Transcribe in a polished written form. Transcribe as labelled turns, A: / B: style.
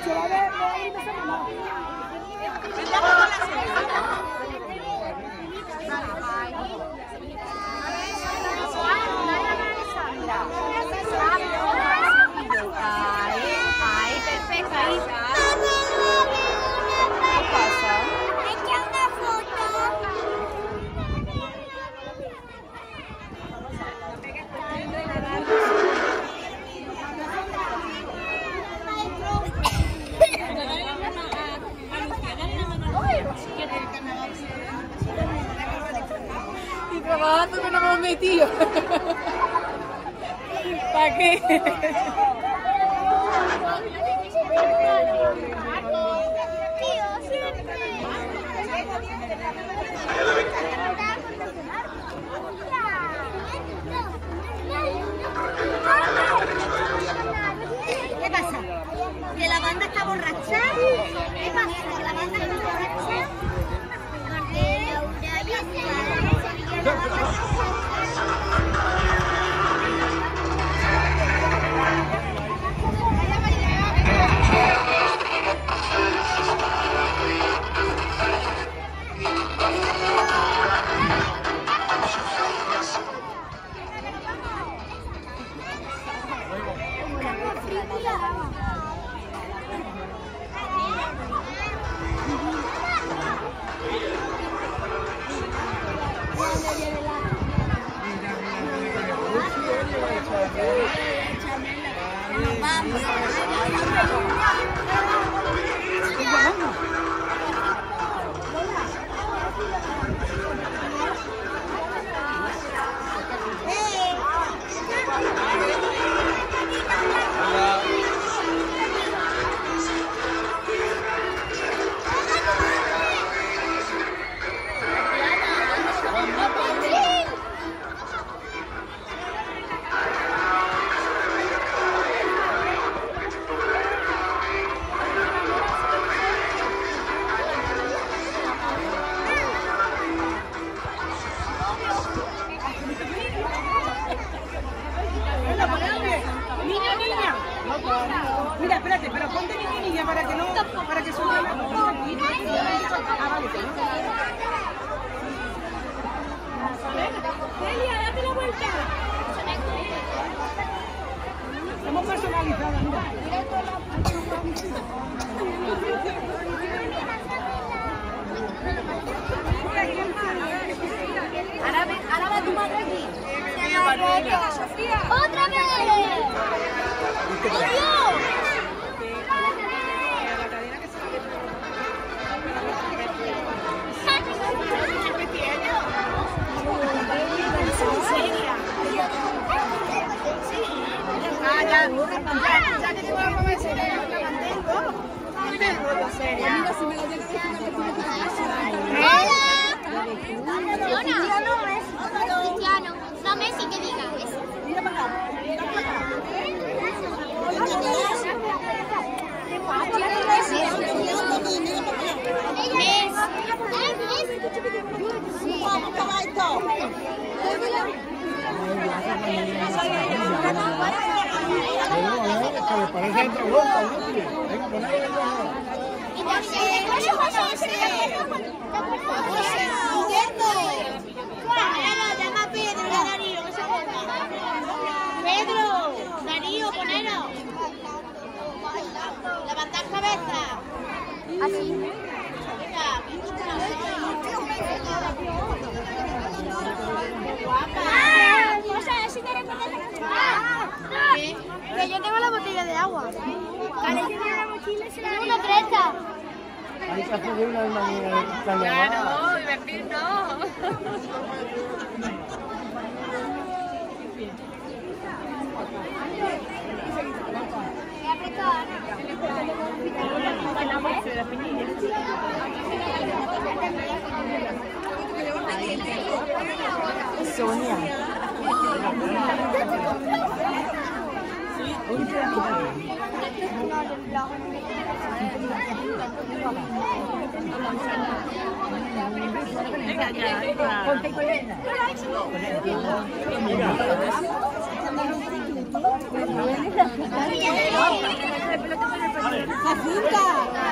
A: Ahí, perfecto. Ahí.
B: Y trabajando que no hemos metido. ¿Para qué?
A: ¿Qué pasa? ¿Que la banda está borracha? ¿Qué pasa? ¿Que la banda está borracha? Nos vamos.
B: Mira, espérate, pero ponte mi niña para que no, para que suene.
A: Celia, date la vuelta.
B: Hemos personalizado, mira.
A: Ahora va tu madre aquí. ¡Otra vez!
B: Ya que tengo la forma de serie, la mantengo.
A: Cristiano. No, Messi, que diga.
B: Mira para acá.
A: Pedro, Darío, poneros. Levantad cabeza. Así. Que yo tengo la botella de agua. Vale, yo tengo la mochila y se la una presta.
C: Hay que hacer una manera
B: Claro, divertirnos.
C: Sonia.
B: Venga, ya. Ponte con ella. ¡Jacinta!